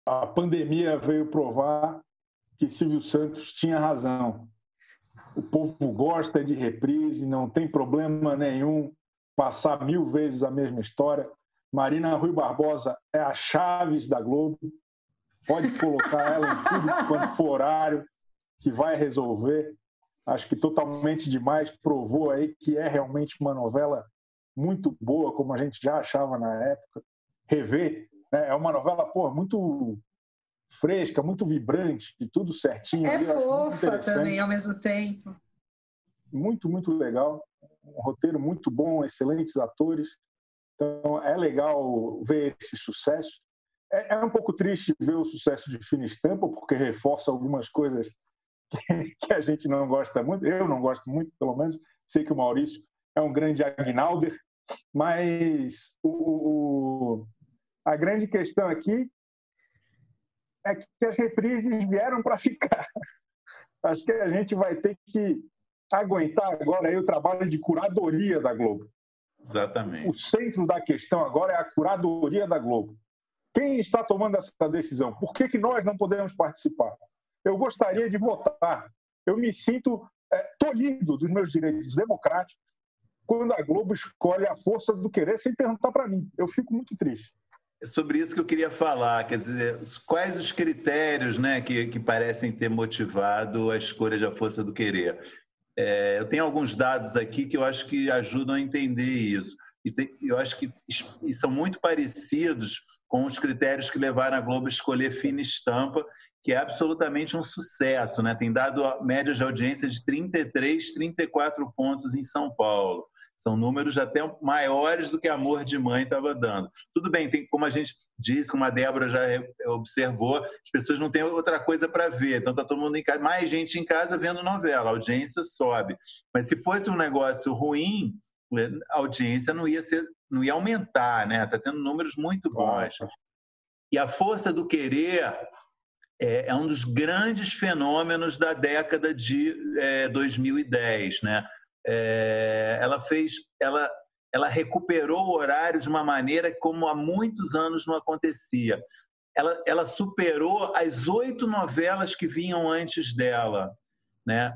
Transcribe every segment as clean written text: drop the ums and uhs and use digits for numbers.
A pandemia veio provar que Silvio Santos tinha razão. O povo gosta de reprise, não tem problema nenhum passar 1000 vezes a mesma história. Marina Rui Barbosa é a Chaves da Globo. Pode colocar ela em tudo quanto for horário, que vai resolver. Acho que Totalmente Demais provou aí que é realmente uma novela muito boa, como a gente já achava na época. Rever, né? É uma novela, muito fresca, muito vibrante, e tudo certinho. É ali, eu acho muito fofa também, interessante. ao mesmo tempo. Muito, muito legal. Um roteiro muito bom, excelentes atores. Então, é legal ver esse sucesso. É um pouco triste ver o sucesso de Fina Estampa, porque reforça algumas coisas que a gente não gosta muito. Eu não gosto muito, pelo menos. Sei que o Maurício é um grande Agnalder, mas a grande questão aqui é que as reprises vieram para ficar. Acho que a gente vai ter que aguentar agora aí o trabalho de curadoria da Globo. Exatamente. O centro da questão agora é a curadoria da Globo. Quem está tomando essa decisão? Por que nós não podemos participar? Eu gostaria de votar. Eu me sinto tolhido dos meus direitos democráticos quando a Globo escolhe a força do querer sem perguntar para mim. Eu fico muito triste. É sobre isso que eu queria falar, quer dizer, quais os critérios, né, que parecem ter motivado a escolha da força do querer. Eu tenho alguns dados aqui que eu acho que ajudam a entender isso. Eu acho que e são muito parecidos com os critérios que levaram a Globo a escolher Fina Estampa, que é absolutamente um sucesso, né? Tem dado médias de audiência de 33, 34 pontos em São Paulo. São números até maiores do que Amor de Mãe estava dando. Tudo bem, tem, como a gente disse, como a Débora já observou, as pessoas não têm outra coisa para ver. Então está todo mundo em casa, mais gente em casa vendo novela, a audiência sobe. Mas se fosse um negócio ruim, a audiência não ia aumentar, né? Está tendo números muito bons. E a força do querer é um dos grandes fenômenos da década de 2010, né? Ela recuperou o horário de uma maneira como há muitos anos não acontecia. Ela superou as 8 novelas que vinham antes dela, né?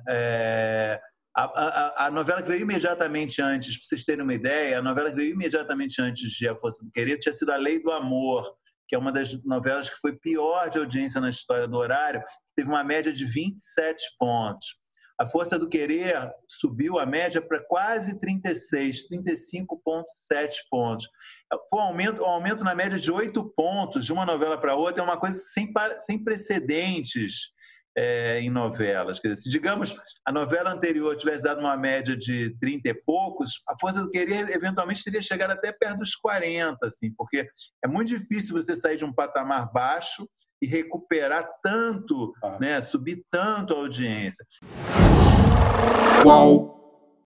A novela que veio imediatamente antes, para vocês terem uma ideia, a novela que veio imediatamente antes de A Força do Querer tinha sido A Lei do Amor, que é uma das novelas que foi pior de audiência na história do horário, teve uma média de 27 pontos. A Força do Querer subiu a média para quase 36, 35,7 pontos. Foi um aumento na média de 8 pontos de uma novela para outra, é uma coisa sem precedentes em novelas. Quer dizer, se, digamos, a novela anterior tivesse dado uma média de 30 e poucos, a Força do Querer eventualmente teria chegado até perto dos 40, assim, porque é muito difícil você sair de um patamar baixo e recuperar tanto, né, subir tanto a audiência. Qual